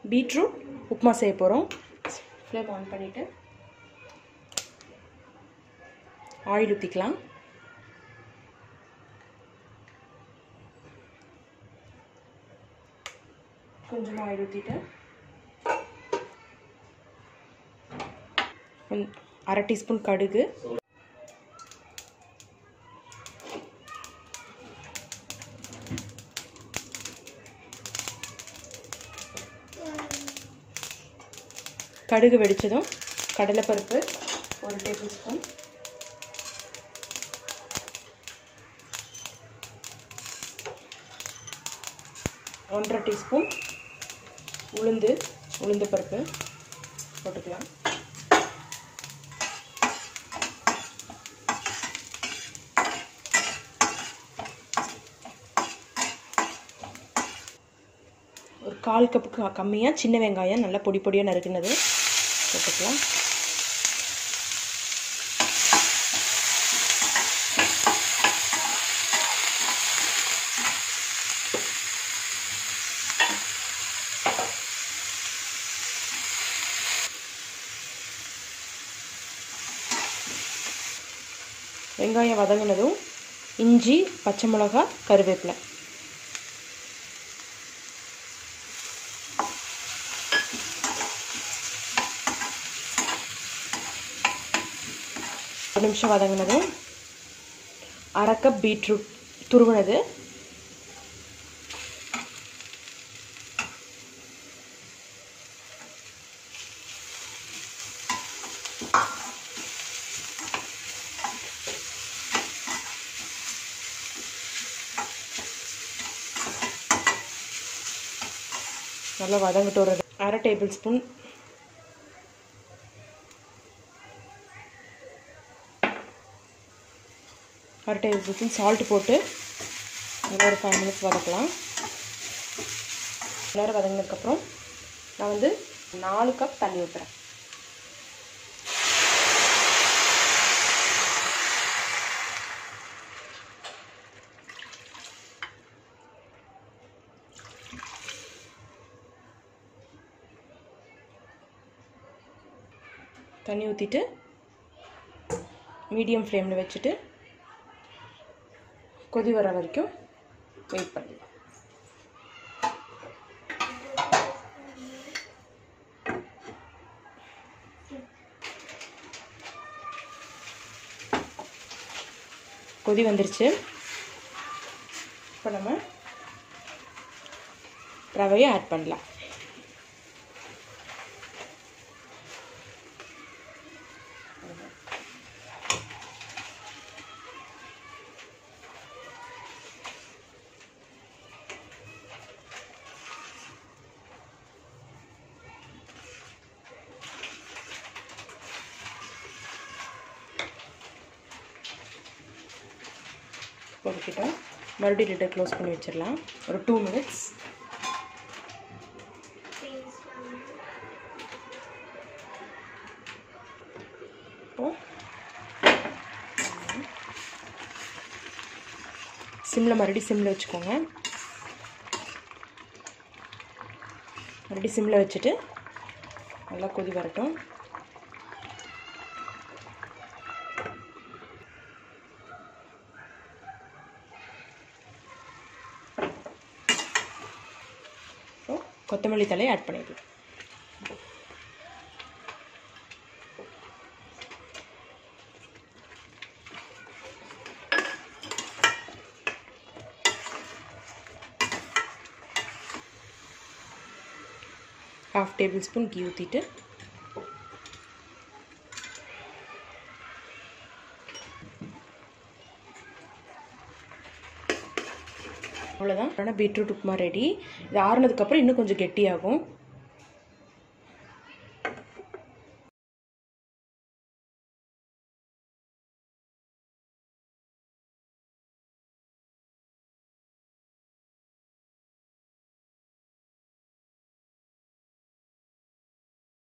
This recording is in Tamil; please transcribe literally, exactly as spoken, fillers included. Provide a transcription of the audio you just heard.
பீட்ரூட் உப்புமா செய்ய போகிறோம். ஃப்ளேம் ஆன் பண்ணிவிட்டு ஆயில் ஊற்றிக்கலாம். கொஞ்சமாக ஆயில் ஊற்றிட்டு அரை டீஸ்பூன் கடுகு, கடுகு வெடிச்சதும் கடலைப்பருப்பு ஒரு டேபிள் ஸ்பூன், ஒன்றரை டீஸ்பூன் உளுந்து உளுந்து பருப்பு போட்டுக்கலாம். ஒரு கால் கப்புக்கு கம்மியாக சின்ன வெங்காயம் நல்லா பொடி பொடியாக நறுக்குனது போட்டுக்கலாம். வெங்காயம் வதங்கினதும் இஞ்சி, பச்சை மிளகா, கருவேப்பிலை ஒரு நிமிஷம் வதங்கினதும் அரை கப் பீட்ரூட் துருவினது, நல்லா வதங்கிட்டு வர்றது அரை டேபிள் ஸ்பூன் அரை டேபிள் ஸ்பூன் சால்ட் போட்டு நல்லா ஒரு ஃபைவ் மினிட்ஸ் வதக்கலாம். நேரம் வதங்கினதுக்கப்புறம் நான் வந்து நாலு கப் தண்ணி ஊற்றுறேன். தண்ணி ஊற்றிட்டு மீடியம் ஃப்ளேமில் வச்சுட்டு கொதி வர வரைக்கும் வெயிட் பண்ணலாம். கொதி வந்துருச்சு. இப்போ நம்ம ரவையை ஆட் பண்ணலாம். போட்டுக்கிட்டோம். மறுபடியும் லிட்டை க்ளோஸ் பண்ணி வச்சிடலாம் ஒரு டூ மினிட்ஸ். சிம்மில் மறுபடியும் சிம்மில் வச்சுக்கோங்க. மறுபடியும் சிம்மில் வச்சுட்டு நல்லா கொதி வரட்டும். கொத்தமல்லி தழையை ஆட் பண்ணிடலாம். ஹாஃப் டேபிள் ஸ்பூன் கீ ஊற்றிட்டு அவ்வளோதான். ஆனால் பீட்ரூட் உப்புமா ரெடி. இது ஆறுனதுக்கப்புறம் இன்னும் கொஞ்சம் கெட்டியாகும்.